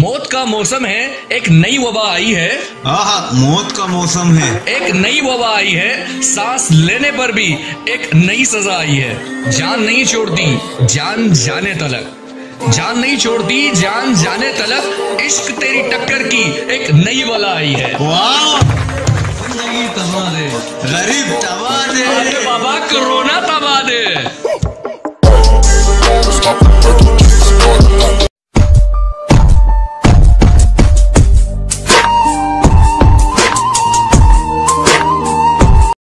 मौत का मौसम है, एक नई वबा आई है। मौत का मौसम है, एक नई वबा आई है, सांस लेने पर भी एक नई सजा आई है। जान नहीं छोड़ती जान जाने तलक, जान नहीं छोड़ती जान जाने तलक, इश्क तेरी टक्कर की एक नई बला आई है। वाह, जिंदगी तबाह दे, गरीब तबाह दे, अरे बाबा कोरोना तबाह दे।